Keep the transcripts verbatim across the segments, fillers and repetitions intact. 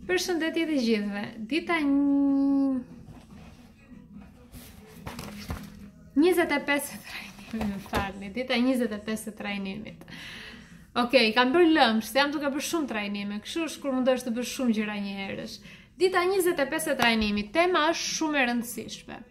Përshëndetje të gjithëve. Dita njëzet e pesë të trajnimit, më falni, dita njëzet e pesë të trajnimit. Okej, kam bërë lëmsh, se jam duke bërë shumë trajnime, kështu është kur mundesh të bësh shumë gjëra një herësh. Dita njëzet e pesë të trajnimit, tema është shumë e rëndësishme.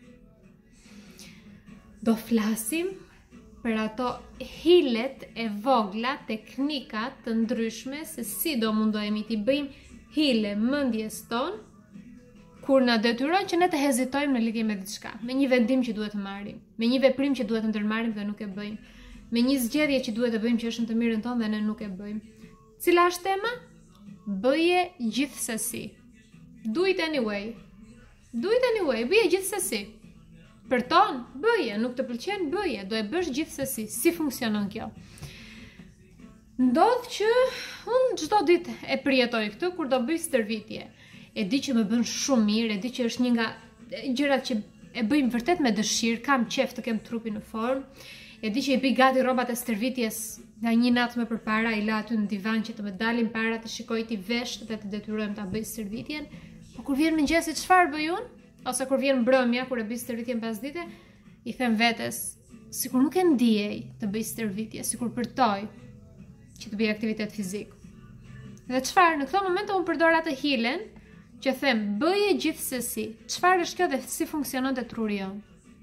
Do flasim për ato hilet e vogla, teknikat të ndryshme se si do mundohemi t'i bëjmë hile mendjes ton kur na detyron që ne të hezitojmë në lidhje me diçka, me një vendim që duhet të marrim, me një veprim që duhet të ndërmarrim dhe nuk e bëjmë, me një zgjedhje që duhet të bëjmë që është në të mirën tonë dhe ne nuk e bëjmë. Cila është tema? Bëje gjithsesi. Do it anyway. Do it anyway, bëje gjithsesi. Për ton, bëje, nuk të pëlqen, bëje, do e bësh gjithsesi. Si funksionon kjo? Ndodh që unë çdo ditë e përjetoj këtë kur do bëj stërvitje. E di që më bën shumë mirë, e di që është një nga gjërat që e bëjmë vërtet me dëshirë, kam qef të kem trupin në formë. E di që i bëj gati rrobat e stërvitjes nga një natë më përpara, i la aty në divan që të më dalin para të shikoj ti vesh dhe të detyrojmë ta bëj stërvitjen. Po kur vjen mëngjesi çfarë bëj unë? Ose kur vjen mbrëmja kur e bëj stërvitjen pasdite, i them vetes, sikur nuk e ndjej të bëj stërvitje, sikur përtoj që të bëj aktivitet fizik. Dhe çfarë? Në këtë moment unë përdor atë hilen që them bëje gjithsesi. Çfarë është kjo dhe si funksionon te truri jon?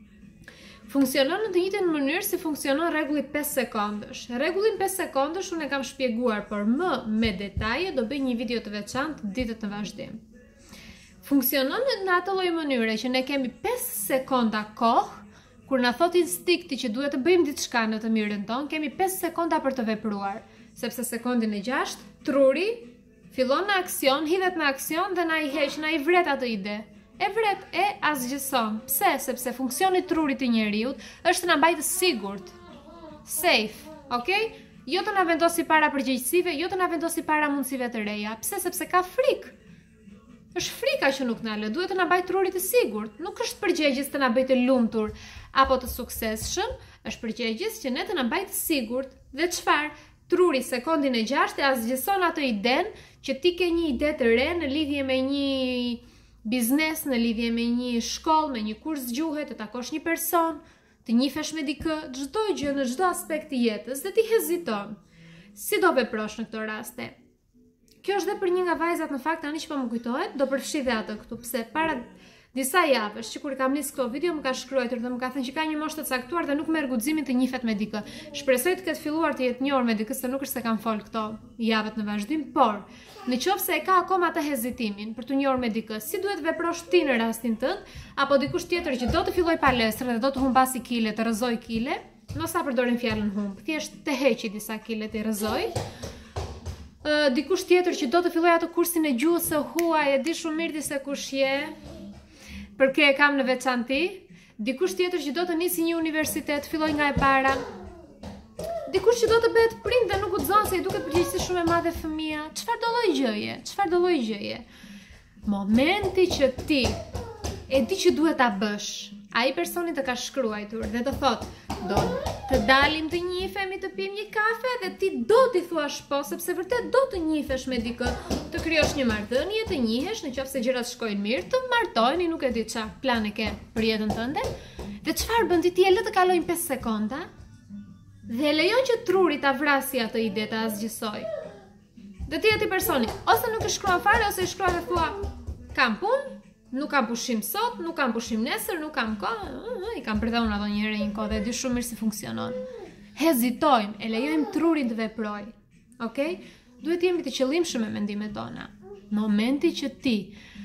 Funksionon në të njëjtën mënyrë si funksionon rregulli pesë sekondësh. Rregullin pesë sekondësh unë e kam shpjeguar, por më me detaje do bëj një video të veçantë ditët në vazhdim. Funksionon në atë lloj mënyre që ne kemi pesë sekonda kohë kur na thot instinkti që duhet të bëjmë diçka në të mirën tonë, kemi pesë sekonda për të vepruar, sepse sekondin e gjashtë truri fillon në aksion, hidhet në aksion dhe na i heq, na i vret atë ide. E vret, e asgjëson. Pse? Sepse funksioni i trurit të njeriut është të na mbajë të sigurt. Safe, okay? Jo të na vendosi para përgjegjësive, jo të na vendosi para mundësive të reja. Pse? Sepse ka frikë. Është frika që nuk na lë, duhet të na mbajë trurit të sigurt. Nuk është përgjegjës të na bëjë të lumtur apo të suksesshëm, është përgjegjës që ne të na mbajë të sigurt. Dhe çfarë? Truri sekondin e gjashtë e asgjëson atë iden që ti ke një ide të re në lidhje me një biznes, në lidhje me një shkollë, me një kurs gjuhe, të takosh një person, të njifesh me dikë, çdo gjë në çdo aspekt të jetës dhe ti heziton. Si do veprosh në këto raste? Kjo është dhe për një nga vajzat në fakt tani që po më kujtohet, do përfshi dhe atë këtu, pse para disa javësh që kur kam nis këto video më ka shkruar dhe më ka thënë që ka një moshë të caktuar dhe nuk merr guximin të njihet me dikë. Shpresoj të ketë filluar të jetë njohur me dikë, se nuk është se kam fol këto javët në vazhdim, por nëse e ka akoma atë hezitimin për të njohur me dikë, si duhet veprosh ti në rastin tënd, apo dikush tjetër që do të filloj palestrën dhe do të humbasi kile, të rrëzoj kile, mos sa përdorim fjalën humb, thjesht të heqi disa kile të rrëzoj. Uh, dikush tjetër që do të filloj atë kursin e gjuhës së huaj, e di shumë mirë se kush je. Për kë e kam në veçanti, dikush tjetër që do të nisi një universitet, filloj nga e para. Dikush që do të bëhet prind dhe nuk guxon se i duket përgjegjësi shumë e madhe fëmia. Çfarë do lloj gjëje? Çfarë do lloj gjëje? Momenti që ti e di që duhet ta bësh, ai personi të ka shkruar dhe të thotë, do të dalim të njihemi të pim një kafe dhe ti do t'i thuash po, sepse vërtet do të njifesh me dikë, të krijosh një marrëdhënie, të njihesh, nëse gjërat shkojnë mirë, të martoheni, nuk e di çfarë plan e ke për jetën tënde. Dhe çfarë bën ti ti e lë të kalojnë pesë sekonda? Dhe lejon që truri ta vrasë atë ide ta asgjësoj. Dhe ti aty personi, ose nuk e shkruan fare, ose i shkruan dhe thua, kam punë, nuk kam pushim sot, nuk kam pushim nesër, nuk kam kohë, i kam përdhënë ato një herë një kohë dhe e di shumë mirë si funksionon. Hezitojmë, e lejojmë trurin të veprojë. Okej? Duhet jemi të qëllimshëm me mendimet tona. Momenti që ti,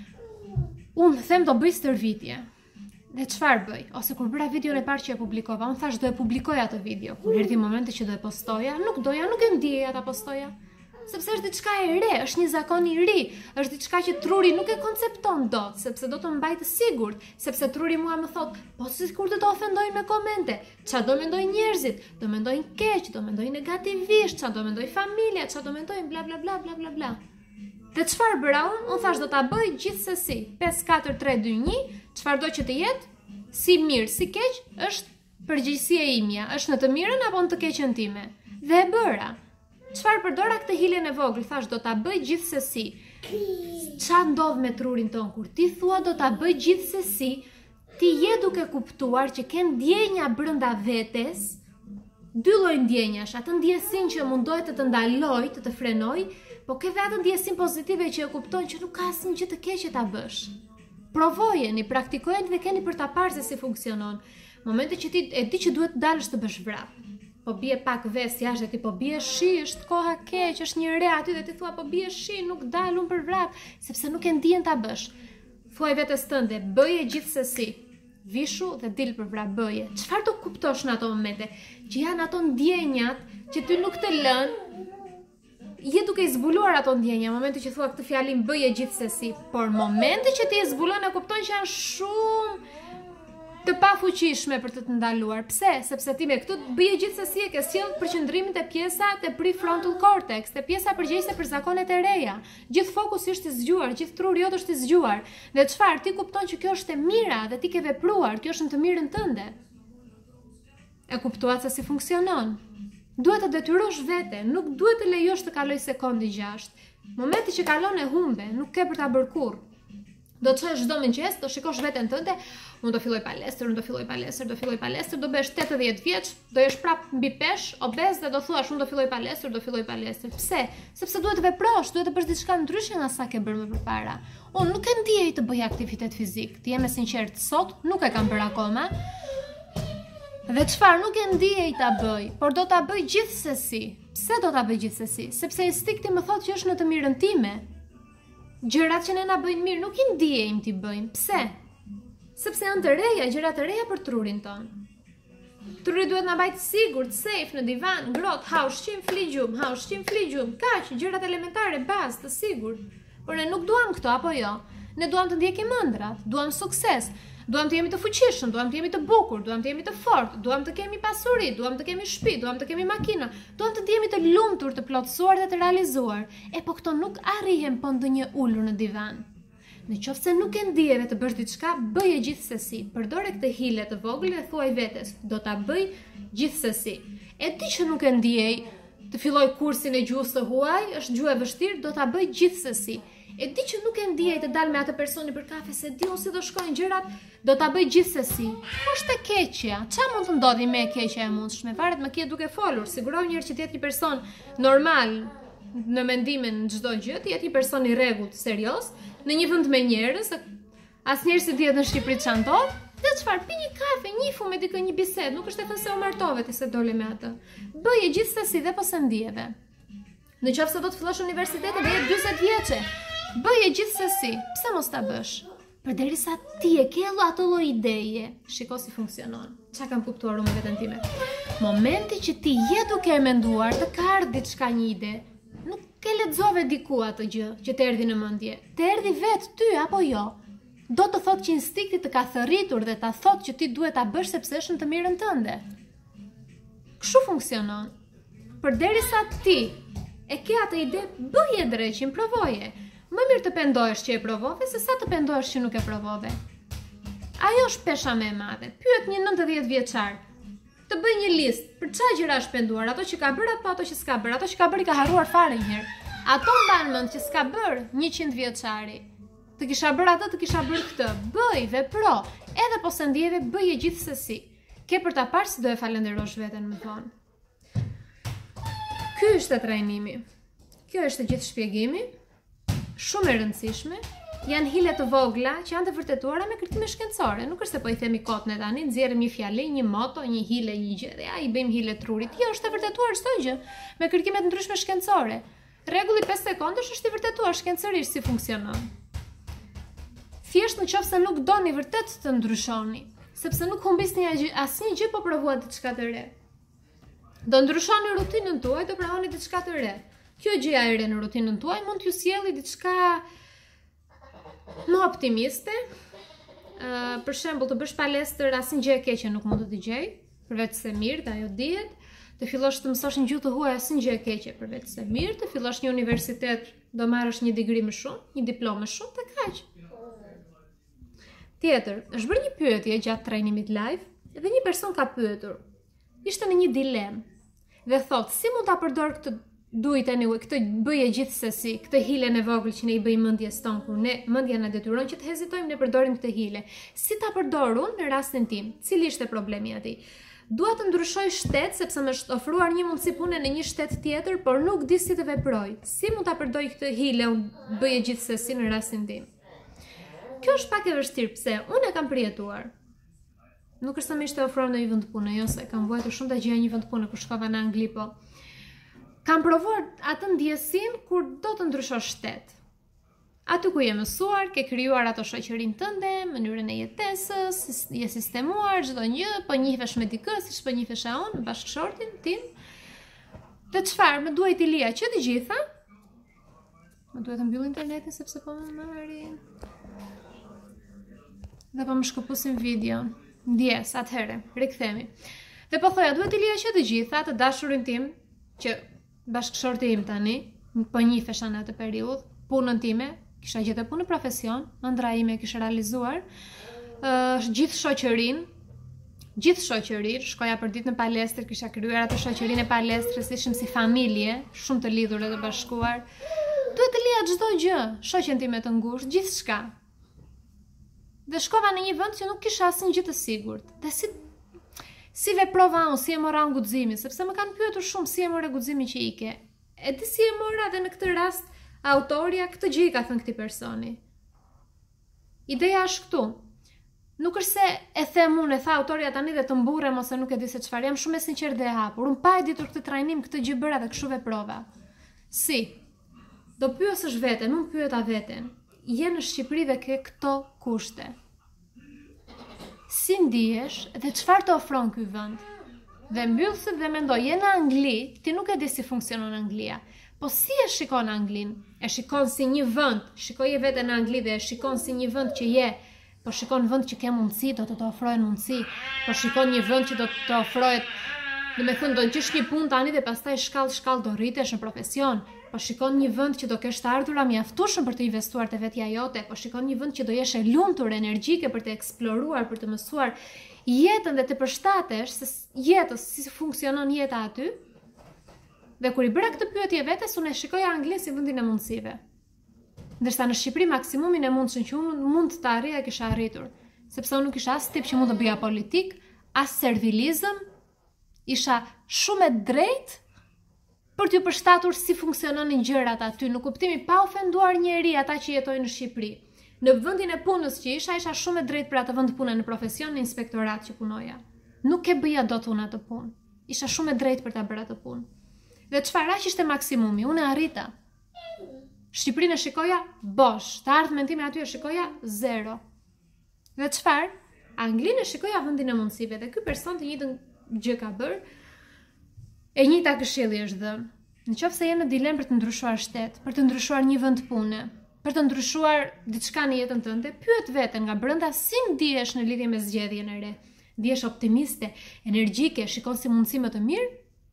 unë them do bëj stërvitje. Dhe çfarë bëj? Ose kur bëra videon e parë që e publikova, unë thash do e publikoj atë video. Kur erdhi momenti që do e postoja, nuk doja, nuk e ndjeja ta postoja. Sepse është diçka e re, është një zakon i ri, është diçka që truri nuk e koncepton dot, sepse do të mbaj të sigurt, sepse truri mua më thot, po sikur të të ofendojnë me komente, çfarë do mendojnë njerëzit, do mendojnë keq, do mendojnë negativisht, çfarë do mendoj familja, çfarë do mendojnë bla bla bla bla bla bla. Dhe çfarë bëra unë? Unë thash do ta bëj gjithsesi. pesë katër tre dy një, çfarëdo që të jetë, si mirë, si keq, është përgjegjësia imja, është në të mirën apo në të keqen time. Dhe e bëra. Çfarë përdora këtë hilen e vogël, thash do ta bëj gjithsesi. Qa ndodh me trurin ton kur ti thua do ta bëj gjithsesi, ti je duke kuptuar që ke ndjenja brenda vetes, dy lloj ndjenjash, atë ndjesin që mundohet të të ndaloj, të të frenoj, po ke dhe atë ndjesin pozitive që e kupton që nuk ka asnjë gjë të keqe ta bësh. Provojeni, praktikojeni dhe keni për ta parë se si funksionon. Momente që ti e di që duhet të dalësh të bësh vrap, po bie pak ves jashtë ti po bie shi, është koha keq, është një re aty dhe ti thua po bie shi, nuk dalun për vrap, sepse nuk e ndjen ta bësh. Thuaj vetes tënde, bëje gjithsesi. Vishu dhe dil për vrap, bëje. Çfarë do kuptosh në ato momente? Që janë ato ndjenjat që ty nuk të lën, je duke i zbuluar ato ndjenja, momente që thua këtë fjalin bëje gjithsesi, por momente që ti e zbulon e kupton që janë shumë të pafuqishme për të të ndaluar. Pse? Sepse ti me këtë bëje gjithsesi e ke sjell përqendrimin te pjesa te prefrontal cortex, te pjesa përgjegjëse për zakonet e reja. Gjithë fokusi është i zgjuar, gjithë truri jot është i zgjuar. Dhe çfarë? Ti kupton që kjo është e mira dhe ti ke vepruar, kjo është në të mirën tënde. E kuptuat se si funksionon? Duhet të detyrosh vete, nuk duhet të lejosh të kaloj sekundi gjashtë. Momenti që kalon e humbe, nuk ke për ta bërë kurrë. Do të çosh çdo mëngjes, do shikosh veten tënde, unë do filloj palestër, unë do filloj palestër, do filloj palestër, do bësh tetëdhjetë vjeç, do jesh prap mbi pesh, obez dhe do thuash unë do filloj palestër, do filloj palestër. Pse? Sepse duhet të veprosh, duhet të bësh diçka ndryshe nga sa ke bërë më përpara. Unë nuk e ndiej të bëj aktivitet fizik. Ti jam e sinqert sot, nuk e kam bërë akoma. Dhe çfarë nuk e ndiej ta bëj, por do ta bëj gjithsesi. Pse do ta bëj gjithsesi? Sepse instinkti më thotë që është në të mirën time. Gjërat që ne na bëjnë mirë nuk i ndijejmë ti bëjmë. Pse? Sepse janë të reja, gjëra të reja për trurin ton. Truri duhet na mbajtë sigurt, safe në divan, ngrohtë, ha ushqim, fli gjumë, ha ushqim, fli gjumë, kaq, gjërat elementare, bazë, të sigurt. Por ne nuk duam këto apo jo? Ne duam të ndjekim ëndrat, duam sukses. Duam të jemi të fuqishëm, duam të jemi të bukur, duam të jemi të fortë, duam të kemi pasuri, duam të kemi shtëpi, duam të kemi makina, duam të jemi të lumtur, të plotësuar dhe të realizuar. E po këto nuk arrihen pa ndonjë ulur në divan. Në qoftë se nuk e ndjeve të bësh diçka, bëje gjithsesi. Përdore këtë hile të vogël dhe thuaj vetes, do ta bëj gjithsesi. E di që nuk e ndjej të filloj kursin e gjuhës së huaj, është gjuhë e vështirë, do ta bëj gjithsesi. E di që nuk e ndjej të dal me atë personi për kafe, se di unë si do shkojnë gjërat, do ta bëj gjithsesi. Po është e keqja. Çfarë mund të ndodhi me e keqja e mundshme? Varet me kje duke folur. Siguroj një herë që të jetë një person normal në mendimin çdo gjë, të jetë një person i rregullt, serioz, në një vend me njerëz, asnjëherë si dihet në Shqipëri çan ndodh. Dhe çfarë, pi një kafe, njifu me dikë një bisedë, nuk është e thënë se u martove ti se dole me atë. Bëje gjithsesi dhe po se ndjeve. Në qoftë se do të fillosh universitetin dhe je dyzet vjeçe, bëje gjithsesi. Pse mos ta bësh? Përderisa ti e ke ato lloj ideje, shiko si funksionon. Çka kam kuptuar unë me veten time? Momenti që ti je duke e menduar të ka ardhur diçka një ide, nuk ke lexove diku atë gjë që të erdhi në mendje. Të erdhi vetë ty apo jo? Do të thotë që instinkti të ka thërritur dhe ta thotë që ti duhet ta bësh sepse është në të mirën tënde. Kështu funksionon. Përderisa ti e ke atë ide, bëje drejtin, provoje. Më mirë të pendohesh që e provove, se sa të pendohesh që nuk e provove. Ajo është pesha më e madhe. Pyet një nëntëdhjetë vjeçar, të bëj një listë për çfarë gjëra është penduar, ato që ka bërë apo ato që s'ka bërë, ato që ka bërë i ka harruar fare një herë. Ato mban mend që s'ka bërë njëqind vjeçari. Të kisha bërë atë, të kisha bërë këtë. Bëj, vepro, edhe po se ndjeve, bëje gjithsesi. Ke për ta parë si do e falenderosh veten, më thonë. Ky është trajnimi. Kjo është gjithë shpjegimi. Shumë e rëndësishme, janë hile të vogla që janë të vërtetuara me kërkime shkencore. Nuk është se po i themi kot ne tani, nxjerrim një fjali, një moto, një hile, një gjë dhe ja i bëjmë hile trurit. Jo, është e vërtetuar çdo gjë me kërkime të ndryshme shkencore. Rregulli pesë sekondësh është i vërtetuar shkencërisht si funksionon. Thjesht në qoftë se nuk doni vërtet të ndryshoni, sepse nuk humbisni asnjë gjë, po provuat diçka të re. Do ndryshoni rutinën tuaj, do provoni diçka të re. Kjo gjëja e re në rutinën tuaj mund t'ju sjellë diçka më optimiste. Uh, për shembull, të bësh palestër, asnjë gjë e keqe nuk mund të dëgjoj, përveç se mirë, dhe ajo dihet. Të fillosh të mësosh një gjuhë të huaj, asnjë gjë e keqe, përveç se mirë. Të fillosh një universitet, do marrësh një digri më shumë, një diplomë më shumë, të kaq. Tjetër, është bërë një pyetje gjatë trajnimit live, dhe një person ka pyetur. Ishte në një dilemë dhe thotë, si mund ta përdor këtë duhet anyway, këtë bëje gjithsesi, këtë hilen e vogël që ne i bëjmë mendjes tonë kur ne mendja na detyron që të hezitojmë, ne përdorim këtë hile. Si ta përdor unë në rastin tim? Cili ishte problemi aty? Dua të ndryshoj shtet sepse më është ofruar një mundësi pune në një shtet tjetër, por nuk di si të veproj. Si mund ta përdoj këtë hile unë bëje gjithsesi në rastin tim? Kjo është pak e vështirë, pse unë e kam përjetuar. Nuk është se më ishte ofruar në një vend pune, jo se kam vuajtur shumë të gjëja një vend pune kur shkova në Angli, po kam provuar atë ndjesin kur do të ndryshosh shtet. Aty ku je mësuar, ke krijuar ato shoqërinë tënde, mënyrën e jetesës, je sistemuar çdo gjë, po njihesh me dikë, siç po njihesha unë, bashkëshortin tim. Dhe çfarë, më duhet i lija që të gjitha? Më duhet të mbyll internetin sepse po më marrin. Dhe po më shkëpusin video. Ndjes, atëherë, rikthemi. Dhe po thoja, duhet i lija që të gjitha, të dashurin tim, që bashkëshorti im tani, po njihesha në atë periudhë, punën time, kisha gjetur punë profesion, ëndra ime kisha realizuar, uh, gjithë shoqërinë, gjithë shoqërinë, shkoja për ditë në palestër, kisha krijuar atë shoqërinë e palestrës, ishim si familje, shumë të lidhur dhe të bashkuar. Duhet të lija çdo gjë, shoqen time të ngushtë, gjithçka. Dhe shkova në një vend që nuk kisha asnjë gjë të sigurt. Dhe si Si veprova unë, si e mora unë guximin, sepse më kanë pyetur shumë si e mora guximin që ike. E di si e mora dhe në këtë rast autoria këtë gjë i ka thënë këtij personi. Ideja është këtu. Nuk është se e them unë, e tha autoria tani dhe të mburrem ose nuk e di se çfarë, jam shumë e sinqertë dhe e hapur. Unë pa e ditur këtë trajnim, këtë gjë bëra dhe kështu veprova. Si? Do pyesësh veten, unë pyeta veten. Je në Shqipëri dhe ke këto kushte. Si ndihesh dhe çfarë të ofron ky vend? Dhe mbyllset dhe mendoj, je në Angli, ti nuk e di si funksionon Anglia. Po si e shikon Anglin? E shikon si një vend, shikoje veten në Angli dhe e shikon si një vend që je, po shikon vend që ke mundësi, do të të ofrohen mundësi, po shikon një vend që do të të ofrohet, do me thënë do të gjesh një punë tani dhe pastaj shkallë shkallë do rritesh në profesion. Po shikon një vend që do kesh të ardhura mjaftueshëm për të investuar te vetja jote, po shikon një vend që do jesh e lumtur, energjike për të eksploruar, për të mësuar jetën dhe të përshtatesh se jetës si funksionon jeta aty. Dhe kur i bëra këtë pyetje vetes, unë e shikoja Anglinë si vendin e mundësive. Ndërsa në Shqipëri maksimumin e mundshëm që unë mund të arrija kisha arritur, sepse unë nuk isha as tip që mund të bëja politik, as servilizëm, isha shumë e drejtë për t'ju përshtatur si funksiononin gjërat aty, në kuptimi pa ofenduar njeri ata që jetojnë në Shqipëri. Në vendin e punës që isha, isha shumë e drejtë për atë vend pune në profesion në inspektorat që punoja. Nuk e bëja dot unë atë punë. Isha shumë e drejtë për ta bërë atë punë. Dhe çfarë aq ishte maksimumi, unë e arrita. Shqipërinë e shikoja bosh, të ardhmen time aty e shikoja zero. Dhe çfarë? Anglinë e shikoja vendin e mundësive dhe ky person të njëjtën gjë ka bërë. E njëjta këshilli është dhënë. Nëse je në dilemë për të ndryshuar shtet, për të ndryshuar një vend pune, për të ndryshuar diçka në jetën tënde, pyet veten nga brenda si ndihesh në lidhje me zgjedhjen e re. Ndihesh optimiste, energjike, shikon si mundësi më të mirë?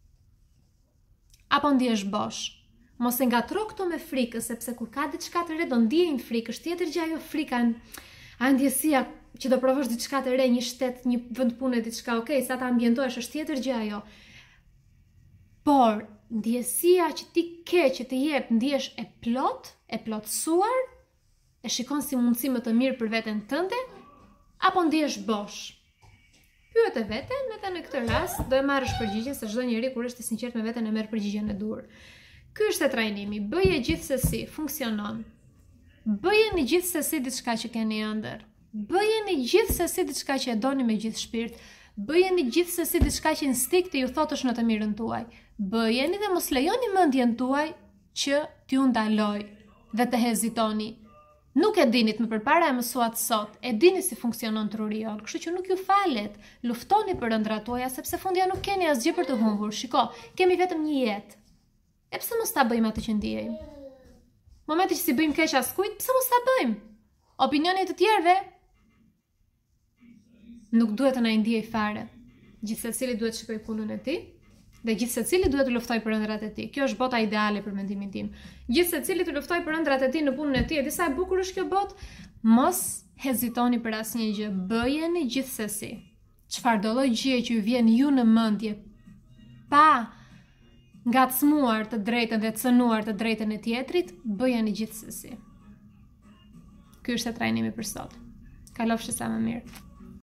Apo ndihesh bosh? Mos e ngatro këto me frikë, sepse kur ka diçka të re do ndjejnë frikë, është tjetër gjë ajo frika, a ndjesia që do provosh diçka të re, një shtet, një vend pune, diçka, okay, sa ta ambientohesh është tjetër gjë ajo. Por, ndjesia që ti ke, që të jep, ndihesh e plot, e plotësuar, e shikon si mundësi më të mirë për veten tënde, apo ndihesh bosh? Pyet e veten, edhe në këtë rast do e marrësh përgjigjen se çdo njeri kur është i sinqert me veten e merr përgjigjen e dur. Ky është e trajnimi, bëje gjithsesi, funksionon. Bëjeni gjithsesi diçka që keni ëndër. Bëjeni gjithsesi diçka që e doni me gjithë shpirt. Bëjeni gjithsesi diçka që instinkti ju thotësh në të mirën tuaj. Bëjeni dhe mos lejoni mendjen tuaj që t'ju ndaloj dhe të hezitoni. Nuk e dinit më përpara e mësuat sot, e dini si funksionon truri jon, kështu që nuk ju falet. Luftoni për ëndrat tuaja sepse fundja nuk keni asgjë për të humbur. Shiko, kemi vetëm një jetë. E pse mos ta bëjmë atë që ndjejmë? Momenti që si bëjmë keq askujt, pse mos ta bëjmë? Opinionet të tjerëve nuk duhet të na ndjej fare. Gjithsecili duhet të shikojë punën e tij dhe gjithsecili duhet të luftojë për ëndrat e tij. Kjo është bota ideale për mendimin tim. Gjithsecili të luftojë për ëndrat e tij në punën e tij. E di sa e bukur është kjo botë? Mos hezitoni për asnjë gjë. Bëjeni gjithsesi. Çfarëdo lloj gjë që ju vjen ju në mendje pa ngacmuar të drejtën dhe të cënuar të drejtën e tjetrit, bëjeni gjithsesi. Ky është trajnimi për sot. Kalofshi sa më mirë.